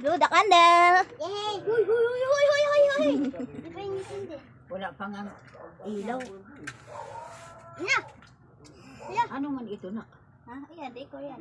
Blow the candle. Yay! Huy, huy, huy, huy, huy, huy, huy. Di ba yung hindi? Wala pa nga ilaw. Na! Hala! Ano man ito na? Ha? Ayan, di ko yan.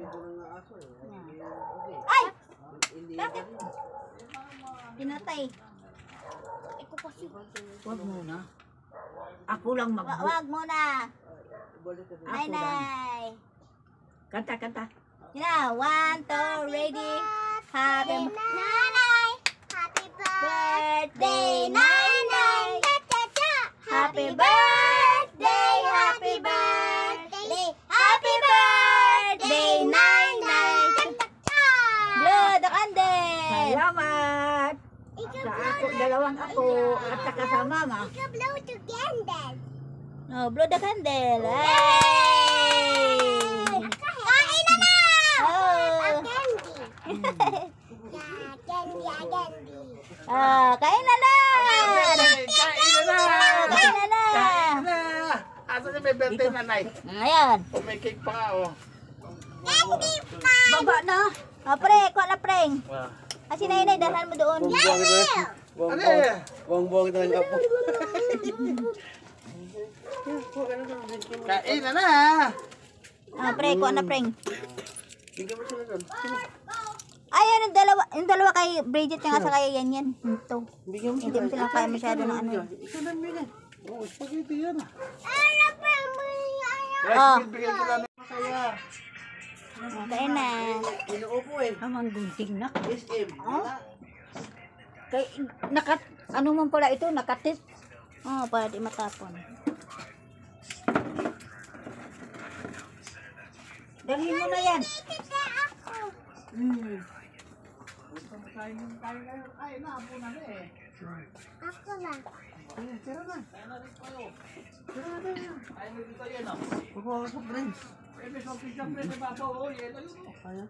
Ay! Bakit? Pinatay. Iko kasi. Huwag muna. Ako lang mag- Wag muna. Nay, Ako lang. nay. Kanta, kanta. Yun na, 1, 2, ready. Happy Nanay! Happy birthday, nanay. Cha-cha-cha! Happy birthday, happy birthday. Happy birthday, nanay. Cha-cha-cha! Blow the candle. Salamat! Ika Sa blow ako, dalawang ako, at saka sa mama. Ika blow together. Oh, blow the candle. Hey! Kain na na! Oh. Ang candy. Yeah, candy, candy. Ah, kain na na. Kain na! Kain na na. Kain na! Asan na may birthday nanay? Ayan. Oh, may cake pa nga, oh. Candy pa! Baba na! Oh, pre, kuha na preng. Wow. Kasi nay, dahan mo doon. Ano eh? Buang-buang talaga po. Kain na na! Ah, pre, kuha na preng. Bigyan mo sila doon. Ayan, yung dalawa kay Bridget nga sa kaya yan. Ito. Bigyan mo Hindi mo sila kaya masyado ng ano. Ito lang bigyan. Oh, spaghetti yan. Ano pa mo yan? Oh. Rice bigyan sila na. Kaya. Oh, kain na. Inuupo eh. Amang gunting na. SM. Wala. Kay, ano man pala ito, nakatit. Oh, para di matapon. Dalhin mo na yan. Kita ako. Ay, naapo na na eh. Ako lang. Tira na. Ay, may dito yan, oh. Kukuha ka sa friends. Eh, may something siyempre sa babaw, oh. Yan, ayun, oh. Kaya?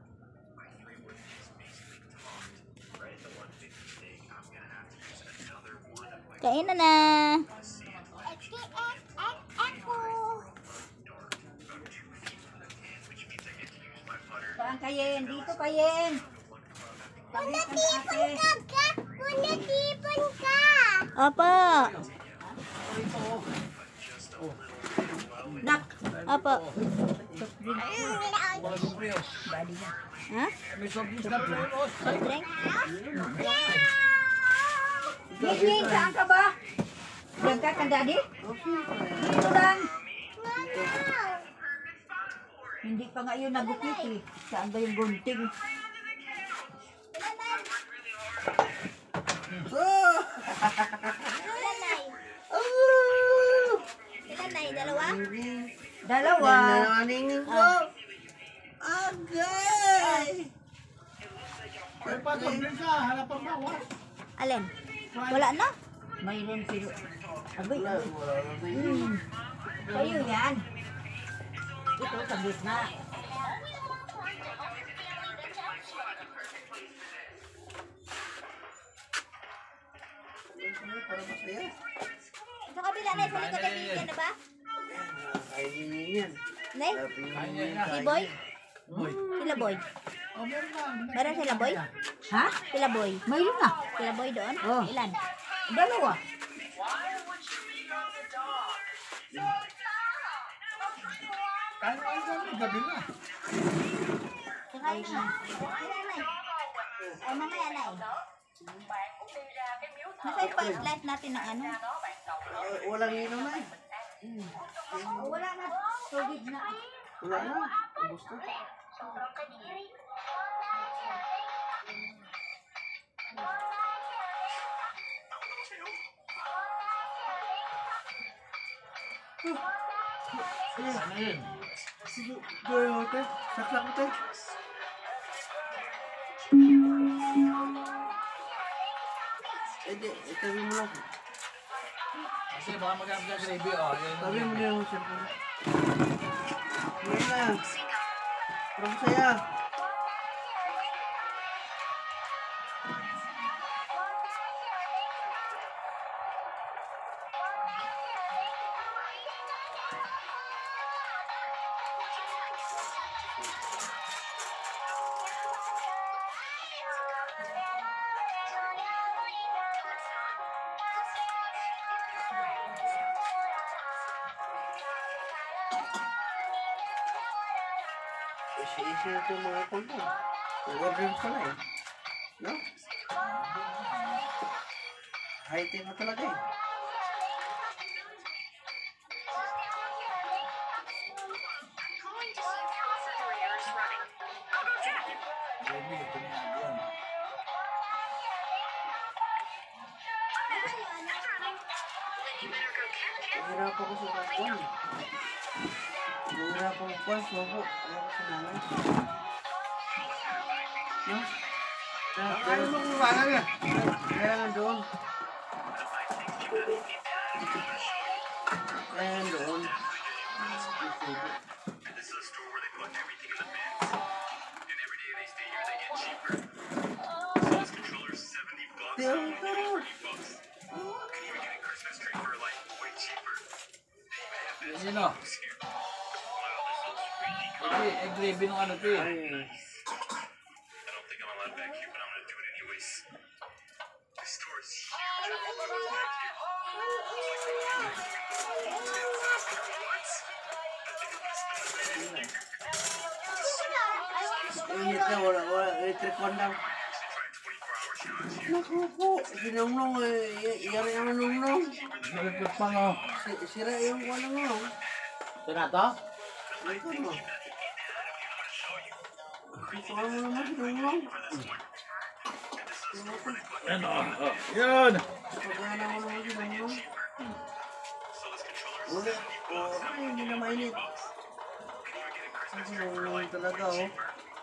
Kain na na. Ako. Saan kayen? Dito kayen. Punatipon ka ka. Punatipon ka. Apa. Nak! Apa. Wala yung pre, oh. Ha? May something na pre, oh. Preng? Ningning, saan ka ba? Diyan ka ka, daddy? Dito lang. Hindi pa nga yun nagupit eh. Saan ba yung gunting? Ilan na? Dalawa? Dalawa. Naningning ko. Agay! Ay, pa, something ka. Hanapan bawas. Alin? Wala na? Mayroon pero... Abay, Wala, abay. wala na yun. Kayo yan. Ito sa gitna. Para masaya. Sa kabila na, sa likod na bigyan na ba? Kainin yan. Nay? Happy Ayun na. Si Boy? Boy. Sila Boy? Oh, meron na. Meron sila Boy? Ha? Sila Boy? Mayroon na. Sila Boy doon? Oh. Ilan? Dalawa. Kain na kain, gabi na. Kakain na. Ilan na? Ay, mamaya na eh. Nasa yung pa-slice natin ng ano? Walang inom na eh. Wala na. Tubig na. Wala na. Ubus na. Ano yun? Sige, gawin mo ito. Saksak mo ito. Itabi mo lang. Kasi baka mag-amp ka gravy, oh. Ayun, Tabi mo na yung cellphone. Ngayon na. Parang saya. Easy na ito yung mga konto. Nag-order pala eh. No? High-tech na talaga eh. Nahirapan ko sa kapon. Nahirapan ko pa. Suwako. Ayaw ko sa nanay. No? Ano mo kung wala niya? Kaya nga doon. Kaya nga doon. Sino? Gravy nung ano to eh. Ay, init na, wala, electric one lang. Naku po, sinungnong eh, yari ang nungnong. Nalipot pa no. Sira yung wala nungnong. Ito na to? Ito mo. Ito mo naman sinungnong. Yan o. Yan! Pagkana mo naman sinungnong. Ulit, ay, hindi na mainit. Sinungnong talaga oh.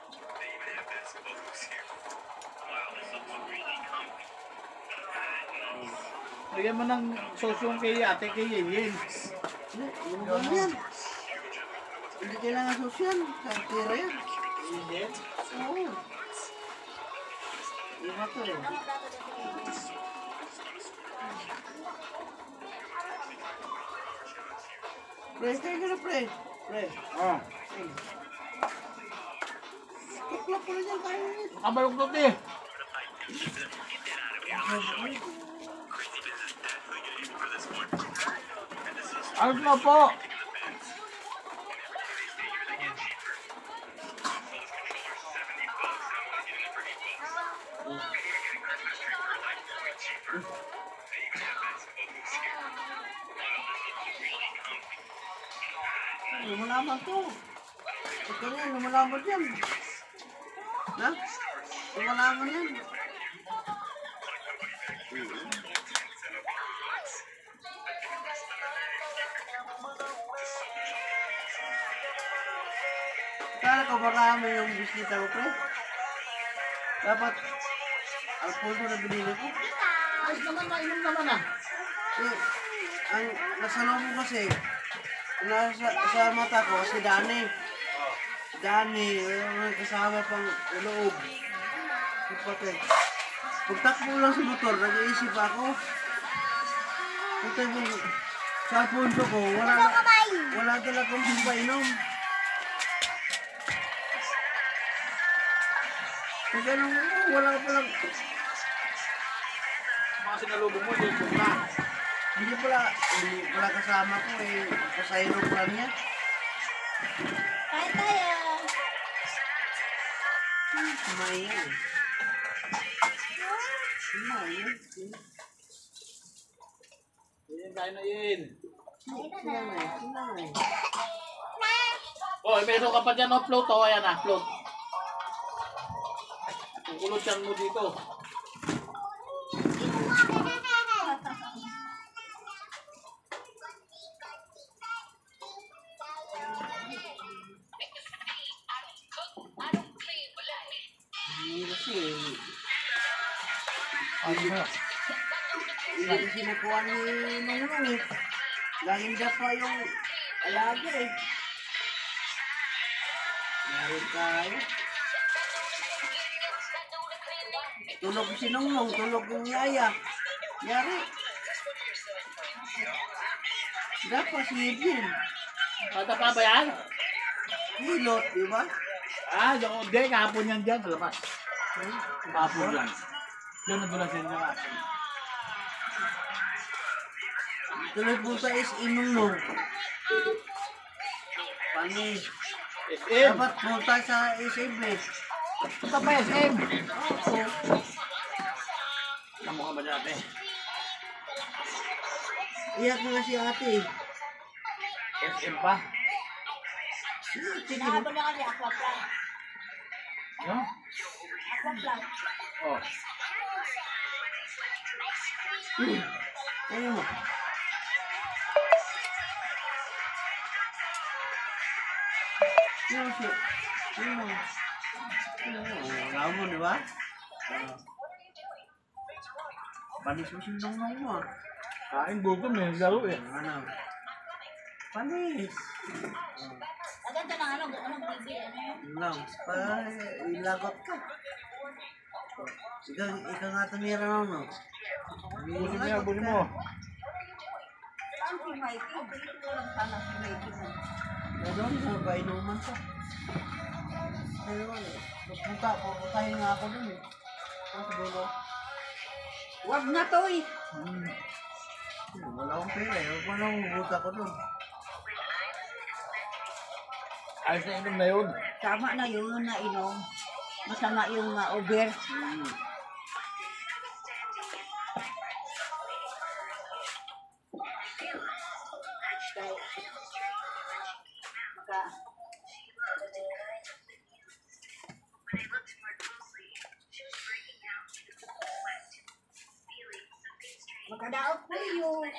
Lagyan mo ng sauce yung kay ate kay Yen. Ano ba yan? Hindi kailangan sosyan. Tira yan. Hindi? Oo. Iba to eh. Pre, kaya ka na pre. Pre. Oh. Tuklap ko na dyan. Kaya na yan. Kabaluktot eh. Ayos na po. Lumalaman to. Ito na yan. Lumalaman yan. Na? Lumalaman yan. Kala ko marami yung bisita ko, pre. Dapat ang puso na binili ko. Ayos naman, mainom naman ah. Eh, ang nasa loob ko kasi, sa mata ko, si Dani. Dani, yung kasama pang loob. Ipatay. Pagtakbo lang sa motor, nag-iisip ako. Ito yung sa punso ko, wala talagang painom. Kung ganun, wala pa lang. Mga sinalubong mo, yun na. Hindi pala kasama ko eh. Pasayro pa niya. Kain tayo. Kumain. Kumain. Yen, kain na Yen. Kumain. Oh, meron ka pa dyan o float o. Ayan na, float. Kukulot yan mo dito. Hindi kasi. Ano na? Hindi kasi nakuha ni Nungnung eh. Laging pa yung alaga eh. Meron tayo. Tulog si Nungnung, tulog yung yaya. Yari. Dapat si Edwin. Bata pa ba yan? Hilot, di ba? Ah, hindi. Kahapon yan dyan. Sa labas. Kahapon yan. Doon nadulas yan dyan. Tulog po sa is Nungnung. Panis. SM. Dapat punta sa SM eh. Punta pa SM. Tamo ka ba dati? Iyak nga si ate. SM pa? Sige. Nakabala kasi aquaplan. No? Aquaplan. Oh. Ayun mo. Yun siya. Yun mo. Wala mo, di ba? Panis mo sindong mo. Kain gutom eh. Laro eh. Ano? Panis. Agad ka ng anong bibi, ano yun? Yun lang. Para ilagot ka. Ikaw nga tumira na, no? Busin mo yan, busin mo. Saan si Mikey? Dito lang sana si Mikey. Meron, nabainuman ka. Ayun, pupuntahin nga ako dun eh. Ang siguro, Wag na to eh. wala akong pera eh. Wala akong hubuta ko dun. Ayos na inom na yun. Tama na yun na inom. Masama yung over. Magkadaot po yun.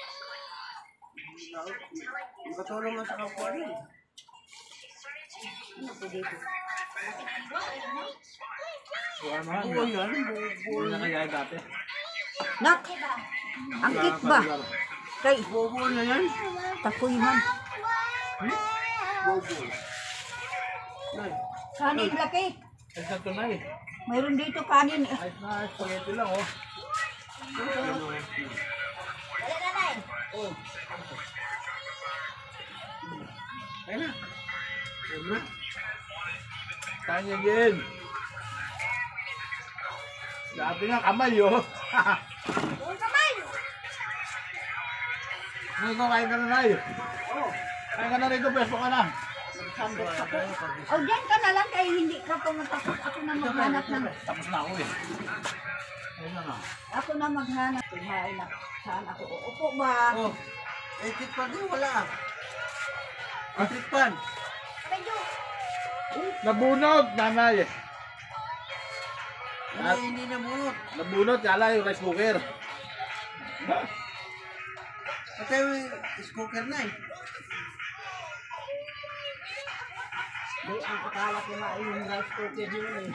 Makatulong nga sa kapwa rin. Wala naman. Oo yan, Buo na kaya dati. Nak! Ang kit ba? Kay, bobo na yan. takoy man. Bobo. Nay, Kanin laki. Ayos na ito na eh. Mayroon dito kanin eh. Ayos na, spaghetti lang oh. Wala na na ayun na. Ayun na. Kain niya din. Dati nga kamay oh. Huwag naman! Ano ko, kain ka na na eh. Kain ka na rito, peso ka na. O dyan ka na lang kay hindi ka pumunta. Ako na maghanap ng... Tapos na ako eh. Ayun na na. Ako na maghanap. Kumain na. Saan ako uupo ba? Oh, tikpan din wala. Tikpan. Medyo. Nabunot, nanay. Ay, hindi na bunot. Nabunot, yala yung rice cooker. Patay mo yung cooker na eh. Di, ang akala ko na yung rice cooker yun eh.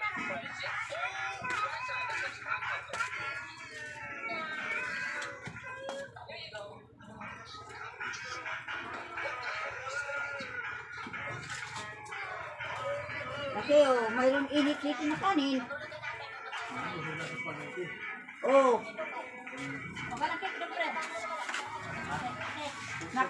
Kasi oh, mayroong init dito na kanin. Oh, Makalakit na pre. nak,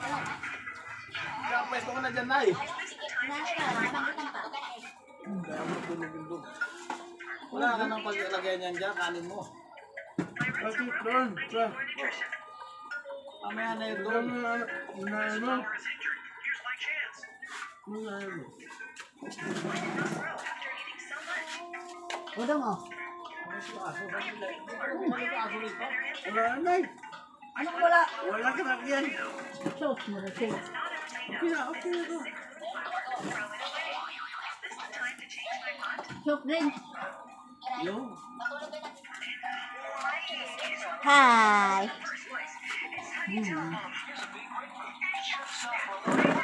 Kaya pwesto ka na dyan, nay. Nanay na, mabangkitan pa. Kaya mo tulog yung doon. Wala ka nang paglagay niyan dyan, kanin mo. Pati doon. Doon. Mamaya na yun Doon doon. na ano. Ano. udong oh. Wala na eh. Anong wala? Wala ka na yan. Sauce mo na siya. Okay na to. Soft drink. Yung. Hi!